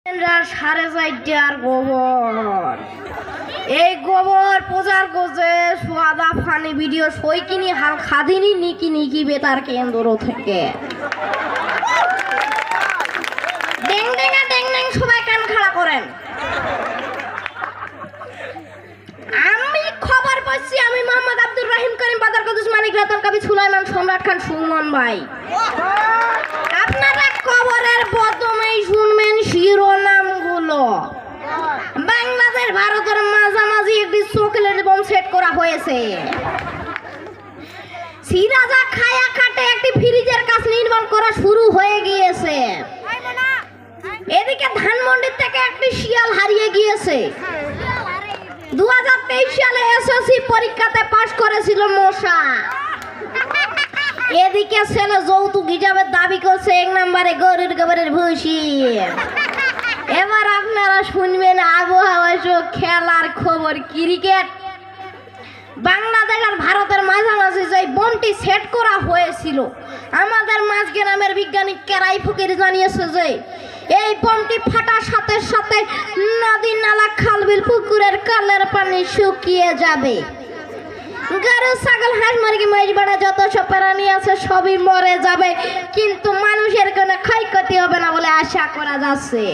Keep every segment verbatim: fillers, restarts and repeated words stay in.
সাড়ে চারটার গোবর এই গোবর পূজার গোজে সোয়াদা ফানি ভিডিও সই কিনি হাল খাদিনি নিকি নিকি বেতার কেন্দ্র থেকে ডেং ডেঙ্গা ডেং ডেং সবাই কান খাড়া করেন। আমি খবর পাচ্ছি আমি মোহাম্মদ আব্দুর রহিম করিম বাদার কদুস মানিক রতন কবি সুলাইমান সম্রাট খান সুমন ভাই, আপনারা খবরের প্রথমেই শুনবেন শিরোনামগুলো। বাংলাদেশ ভারতের মাঝামাঝি একটি চকলেট বোম সেট করা হয়েছে। সিরাজা খায়া খাটে একটি ফ্রিজের কাজ নির্মাণ করা শুরু হয়ে গিয়েছে। এদিকে ধানমন্ডির থেকে একটি শিয়াল হারিয়ে গিয়েছে। দু হাজার তেইশ সালে এসএসসি পরীক্ষাতে পাশ করেছিল মশা। এদিকে ছেলে যৌতুক হিসাবে দাবি করছে এক নম্বরে গরুর গোবরের ভুসি। এবার আপনারা শুনবেন আবহাওয়া খেলার খবর। ক্রিকেট বাংলাদেশ আর ভারতের মাঝামাঝি যে বোমটি সেট করা হয়েছিল, আমাদের মাঝগ্রামের বিজ্ঞানী কেরাই ফকির জানিয়েছে যে এই বোমটি ফাটার সাথে সাথে নদী নালা খালবিল পুকুরের কালের পানি শুকিয়ে যাবে। গরু ছাগল হাঁস মুরগি মহিষ বেড়া যত সব প্রাণী আছে সবই মরে যাবে, কিন্তু মানুষের কোনো ক্ষয়ক্ষতি হবে না বলে আশা করা যাচ্ছে।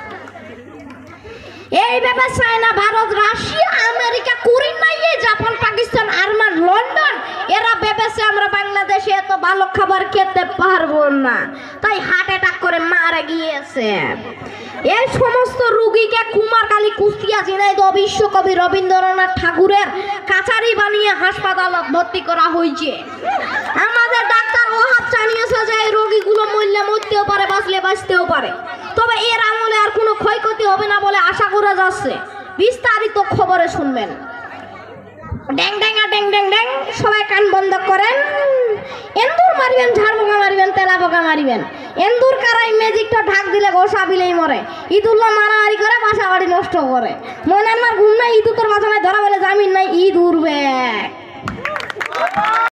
এইভাবে China, Bharat, Russia, America, Korea, Japan, Pakistan, আরমান, লন্ডন এরা ভেবেছে আমরা বাংলাদেশে এত ভালো খাবার খেতে পারবো না, তাই হার্ট অ্যাটাক করে মারা গিয়েছে। এই সমস্ত রোগীকে কুমারকালী, কুষ্টিয়া, ঝিনাইদহ বিশ্বকবি রবীন্দ্রনাথ ঠাকুরের কাছারি বানিয়ে হাসপাতালে ভর্তি করা হয়েছে। আমাদের ডাক্তার ওহাব জানিয়েছে যে এই রোগীগুলো মরলে মরতেও পারে, বাঁচলে বাঁচতেও পারে, তবে এর আমলে আর কোনো ক্ষয়ক্ষতি হবে না বলে আশা করা যাচ্ছে। বিস্তারিত খবরে শুনবেন। ড্যাং ড্যাঙ্গা ড্যাং ড্যাং ড্যাং সবাই কান বন্ধ করেন। এন্দুর মারিবেন, ঝাড় পোকা মারিবেন, তেলা পোকা মারিবেন। এন্দুর কারাই ম্যাজিকটা ঢাক দিলে গোসা বিলেই মরে। ইঁদুরলা মারামারি করে বাসা বাড়ি নষ্ট করে। মনে আমার ঘুম নাই, ইঁদুর তোর বাসা নাই, ধরা বলে জামিন নাই, ঈদ উড়বে।